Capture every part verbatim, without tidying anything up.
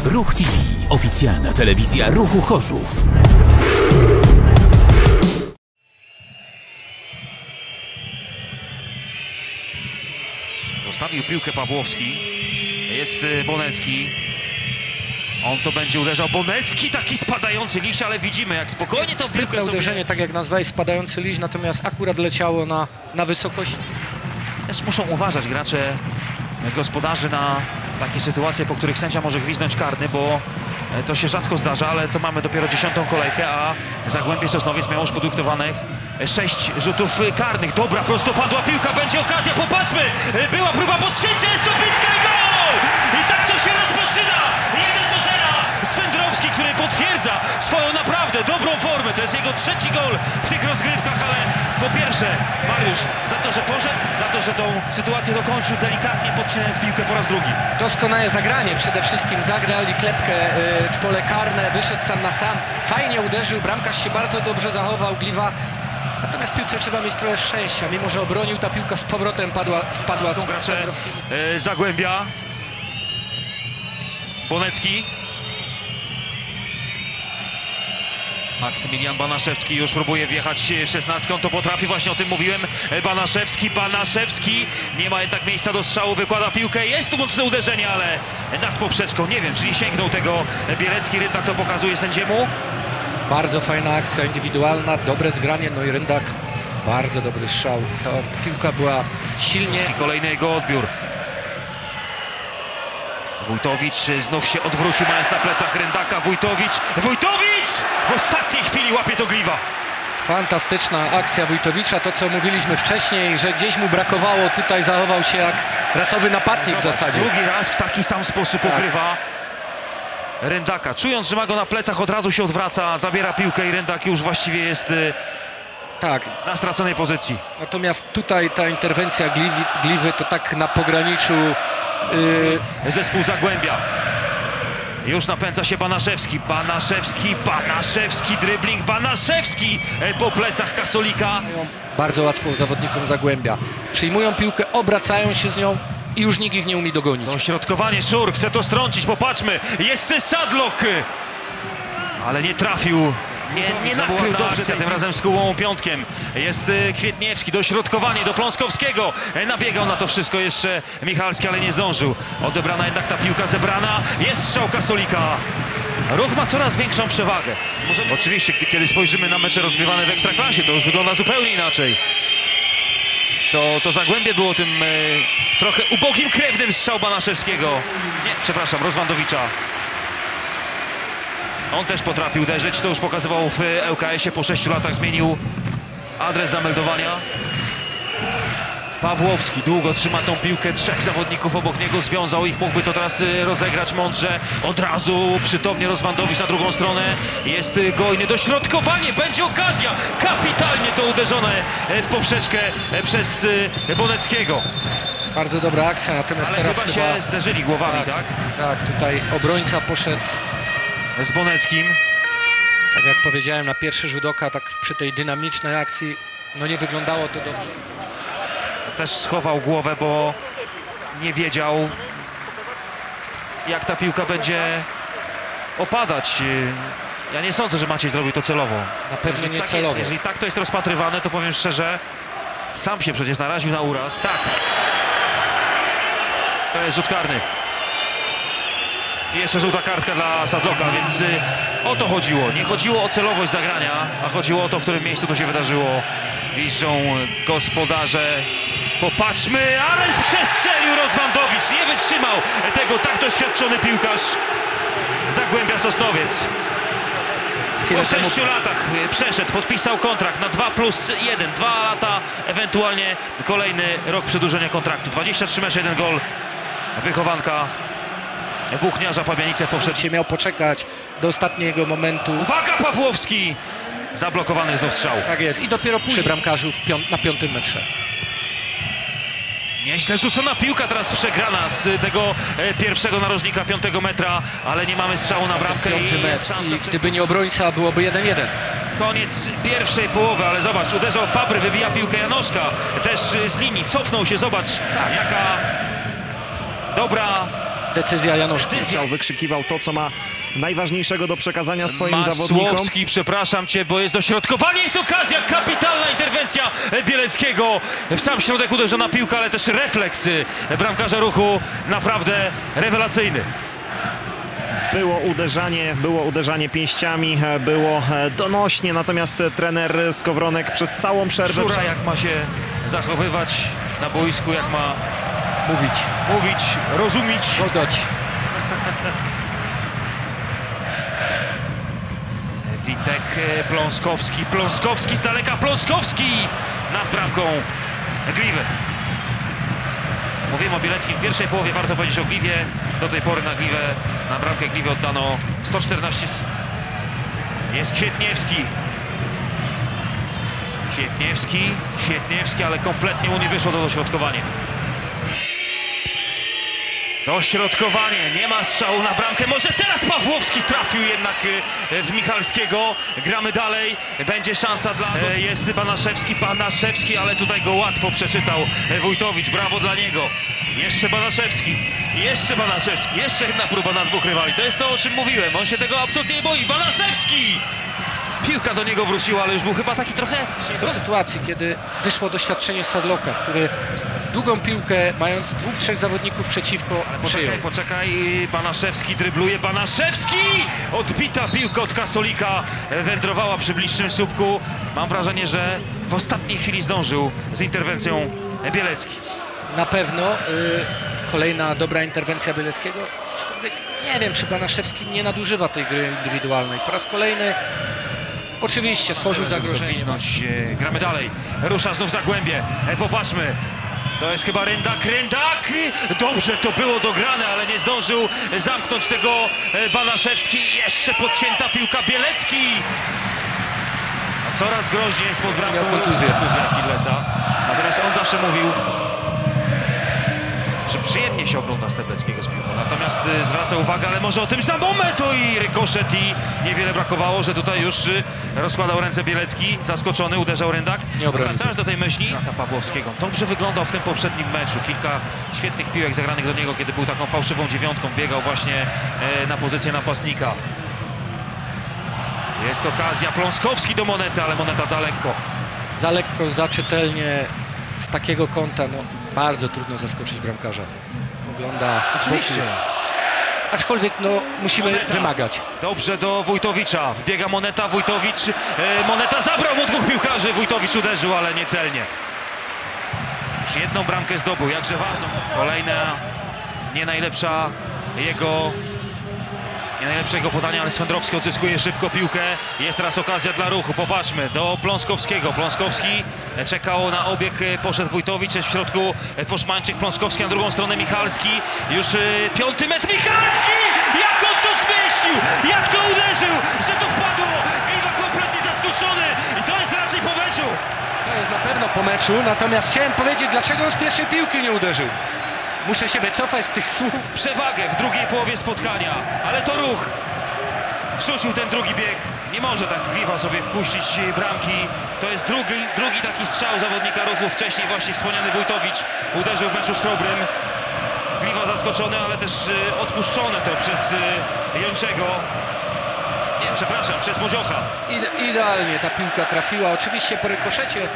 Ruch T V. Oficjalna telewizja Ruchu Chorzów. Zostawił piłkę Pawłowski. Jest Bonecki. On to będzie uderzał. Bonecki, taki spadający liść, ale widzimy, jak spokojnie tą piłkę sobie... uderzenie, tak jak nazwałeś, spadający liść, natomiast akurat leciało na, na wysokość. Też muszą uważać gracze, gospodarzy na takie sytuacje, po których sędzia może gwizdnąć karny, bo to się rzadko zdarza, ale to mamy dopiero dziesiątą kolejkę, a Zagłębie Sosnowiec miało już produktowanych sześć rzutów karnych. Dobra, prostopadła piłka, będzie okazja, popatrzmy! Była próba podcięcia, jest to bitka i gol! I tak to się rozpoczyna! jeden do zera! Swędrowski, który potwierdza swoją naprawdę dobrą formę. To jest jego trzeci gol w tych rozgrywkach, ale po pierwsze Mariusz za to, że poszedł, za to, że tą sytuację dokończył delikatnie, podcinając piłkę po raz drugi. Doskonałe zagranie, przede wszystkim zagrali klepkę w pole karne, wyszedł sam na sam, fajnie uderzył, bramkarz się bardzo dobrze zachował, Gliwa. Natomiast w piłce trzeba mieć trochę szczęścia, mimo że obronił, ta piłka z powrotem padła, spadła z gracze e, Zagłębia. Bonecki. Maksymilian Banaszewski już próbuje wjechać w szesnastkę, on to potrafi, właśnie o tym mówiłem. Banaszewski, Banaszewski, nie ma jednak miejsca do strzału, wykłada piłkę, jest tu mocne uderzenie, ale nad poprzeczką, nie wiem, czyli sięgnął tego Bielecki, Ryndak to pokazuje sędziemu. Bardzo fajna akcja indywidualna, dobre zgranie, no i Ryndak, bardzo dobry strzał, ta piłka była silnie... Kolejny jego odbiór. Wójtowicz znów się odwrócił, mając na plecach Ryndaka. Wójtowicz, Wójtowicz! W ostatniej chwili łapie to Gliwa. Fantastyczna akcja Wójtowicza, to co mówiliśmy wcześniej, że gdzieś mu brakowało, tutaj zachował się jak rasowy napastnik. Zobacz, w zasadzie. Drugi raz w taki sam sposób tak ukrywa Ryndaka. Czując, że ma go na plecach, od razu się odwraca, zabiera piłkę i Ryndak już właściwie jest tak na straconej pozycji. Natomiast tutaj ta interwencja Gliwi, Gliwy to tak na pograniczu. Yy, zespół Zagłębia. Już napędza się Banaszewski. Banaszewski, Banaszewski, dribbling, Banaszewski po plecach Kasolika. Bardzo łatwo zawodnikom Zagłębia. Przyjmują piłkę, obracają się z nią i już nikt ich nie umie dogonić. Dośrodkowanie, Szur chce to strącić, popatrzmy. Jest Sadlok, ale nie trafił. Nie, nie nakrył dobrze akcja, tym razem z Kułą Piątkiem. Jest Kwietniewski, dośrodkowanie do Pląskowskiego. Nabiegał na to wszystko jeszcze Michalski, ale nie zdążył. Odebrana jednak ta piłka, zebrana. Jest strzał Kasolika. Ruch ma coraz większą przewagę. Może... Oczywiście, kiedy spojrzymy na mecze rozgrywane w Ekstraklasie, to już wygląda zupełnie inaczej. To, to Zagłębie było tym e, trochę ubogim krewnym strzał Banaszewskiego. Nie, przepraszam, Rozwandowicza. On też potrafi uderzyć, to już pokazywał w L K S ie, po sześciu latach zmienił adres zameldowania. Pawłowski długo trzyma tą piłkę, trzech zawodników obok niego, związał ich, mógłby to teraz rozegrać mądrze. Od razu przytomnie Rozwandowicz na drugą stronę, jest Gojny, dośrodkowanie, będzie okazja, kapitalnie to uderzone w poprzeczkę przez Boneckiego. Bardzo dobra akcja, natomiast ale teraz chyba, chyba się zderzyli głowami, tak? Tak, tak, tutaj obrońca poszedł z Boneckim. Tak jak powiedziałem, na pierwszy rzut oka, tak przy tej dynamicznej akcji, no nie wyglądało to dobrze. Też schował głowę, bo nie wiedział, jak ta piłka będzie opadać. Ja nie sądzę, że Maciej zrobił to celowo. Na pewno nie tak celowo. Jest, jeżeli tak to jest rozpatrywane, to powiem szczerze, sam się przecież naraził na uraz. Tak. To jest rzut karny. I jeszcze żółta kartka dla Sadloka, więc y, o to chodziło. Nie chodziło o celowość zagrania, a chodziło o to, w którym miejscu to się wydarzyło. Wiszczą gospodarze. Popatrzmy, ależ przestrzelił Rozwandowicz. Nie wytrzymał tego tak doświadczony piłkarz Zagłębia Sosnowiec. Po sześciu latach przeszedł, podpisał kontrakt na dwa plus jeden. Dwa lata, ewentualnie kolejny rok przedłużenia kontraktu. dwadzieścia trzy mecze, jeden gol. Wychowanka Włókniarza Pabianice w poprzednim. Miał poczekać do ostatniego momentu. Uwaga, Pawłowski! Zablokowany znów strzał. Tak jest. I dopiero przy bramkarzu w pią na piątym metrze. Nieźle rzucona piłka teraz przegrana z tego e, pierwszego narożnika piątego metra, ale nie mamy strzału na bramkę Piąty i jest szansa. I gdyby nie obrońca, byłoby jeden jeden. Koniec pierwszej połowy, ale zobacz, uderzał Fabry, wybija piłkę Janoszka. Też z linii, cofnął się, zobacz, jaka dobra decyzja Janoszki. Chciał, wykrzykiwał to, co ma najważniejszego do przekazania swoim zawodnikom. Masłowski, przepraszam cię, bo jest dośrodkowanie, jest okazja, kapitalna interwencja Bieleckiego. W sam środek uderzona piłka, ale też refleks bramkarza Ruchu naprawdę rewelacyjny. Było uderzanie, było uderzanie pięściami, było donośnie, natomiast trener Skowronek przez całą przerwę... Szura, jak ma się zachowywać na boisku, jak ma Mówić. mówić, rozumieć. Podać. Witek, Pląskowski, Pląskowski z daleka, Pląskowski nad bramką Gliwy. Mówiłem o Bieleckim w pierwszej połowie, warto powiedzieć o Gliwie. Do tej pory na Gliwę, na bramkę Gliwy oddano sto czternaście. Jest Kwietniewski. Kwietniewski, Kwietniewski, ale kompletnie mu nie wyszło to dośrodkowanie. Dośrodkowanie, nie ma strzału na bramkę, może teraz Pawłowski trafił jednak w Michalskiego, gramy dalej, będzie szansa dla... Jest Banaszewski, Banaszewski, ale tutaj go łatwo przeczytał Wójtowicz, brawo dla niego. Jeszcze Banaszewski, jeszcze Banaszewski, jeszcze jedna próba na dwóch rywali, to jest to, o czym mówiłem, on się tego absolutnie nie boi, Banaszewski! Piłka do niego wróciła, ale już był chyba taki trochę... Do sytuacji, kiedy wyszło doświadczenie Sadlocka, który długą piłkę, mając dwóch, trzech zawodników przeciwko, przyjął. Poczekaj, poczekaj, Banaszewski drybluje, Banaszewski! Odbita piłka od Kasolika, wędrowała przy bliższym słupku. Mam wrażenie, że w ostatniej chwili zdążył z interwencją Bielecki. Na pewno y, kolejna dobra interwencja Bieleckiego, aczkolwiek nie wiem, czy Banaszewski nie nadużywa tej gry indywidualnej. Po raz kolejny oczywiście stworzył zagrożenie. Gwiznąć. Gramy dalej, rusza znów Zagłębie, popatrzmy. To jest chyba Ryndak, Ryndak! Dobrze to było dograne, ale nie zdążył zamknąć tego Banaszewski. Jeszcze podcięta piłka, Bielecki! A coraz groźniej spod bramką. Miał kontuzję. Kontuzja Achillesa. Natomiast on zawsze mówił, że przyjemnie się ogląda Stebleckiego z piłką. Natomiast y, zwraca uwagę, ale może o tym za moment, to i rykoszet, i niewiele brakowało, że tutaj już y, rozkładał ręce Bielecki, zaskoczony, uderzał Ryndak. Nie obronił. Wracając do tej myśli, strata Pawłowskiego. Dobrze wyglądał w tym poprzednim meczu. Kilka świetnych piłek zagranych do niego, kiedy był taką fałszywą dziewiątką. Biegał właśnie y, na pozycję napastnika. Jest okazja, Pląskowski do Monety, ale Moneta za lekko. Za lekko, za czytelnie, z takiego kąta, no bardzo trudno zaskoczyć bramkarza. Ogląda z boku. Aczkolwiek no musimy Moneta. wymagać. Dobrze do Wójtowicza, wbiega Moneta, Wójtowicz, e, Moneta zabrał mu dwóch piłkarzy, Wójtowicz uderzył, ale niecelnie. Już jedną bramkę zdobył, jakże ważną. Kolejna nie najlepsza jego, nie najlepsze jego podanie, ale Swędrowski odzyskuje szybko piłkę. Jest teraz okazja dla Ruchu, popatrzmy, do Pląskowskiego. Pląskowski czekał na obieg, poszedł Wójtowicz, jest w środku Foszmańczyk, Pląskowski na drugą stronę, Michalski. Już y, piąty metr, Michalski! Jak on to zmieścił! Jak to uderzył! Że to wpadło! Gliwa kompletnie zaskoczony i to jest raczej po meczu! To jest na pewno po meczu, natomiast chciałem powiedzieć, dlaczego on z pierwszej piłki nie uderzył. Muszę się wycofać z tych słów. Przewagę w drugiej połowie spotkania, ale to Ruch wrzucił ten drugi bieg. Nie może tak Gliwa sobie wpuścić bramki. To jest drugi, drugi taki strzał zawodnika Ruchu. Wcześniej właśnie wspomniany Wójtowicz uderzył w meczu z Chrobrym. Gliwa zaskoczony, ale też y, odpuszczone to przez y, Jończego. Nie, przepraszam, przez Modziocha. Ide idealnie ta piłka trafiła, oczywiście po rykoszecie.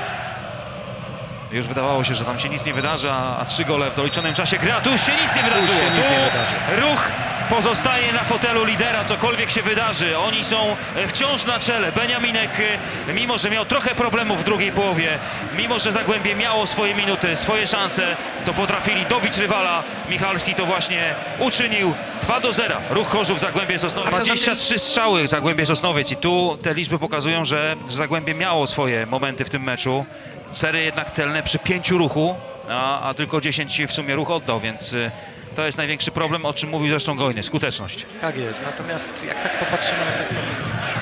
Już wydawało się, że tam się nic nie wydarzy, a, a trzy gole w doliczonym czasie gry, a tu już się nic nie wydarzyło. się nic Tu nie wydarzy. Ruch pozostaje na fotelu lidera, cokolwiek się wydarzy. Oni są wciąż na czele. Beniaminek, mimo że miał trochę problemów w drugiej połowie, mimo że Zagłębie miało swoje minuty, swoje szanse, to potrafili dobić rywala. Michalski to właśnie uczynił. dwa do zera. Ruch Chorzów, Zagłębie Sosnowiec. dwadzieścia trzy strzały Zagłębie Sosnowiec i tu te liczby pokazują, że, że Zagłębie miało swoje momenty w tym meczu. Cztery jednak celne przy pięciu Ruchu, a, a tylko dziesięć w sumie Ruch oddał, więc y, to jest największy problem, o czym mówił zresztą Gojny, skuteczność. Tak jest, natomiast jak tak popatrzymy na te statystyki,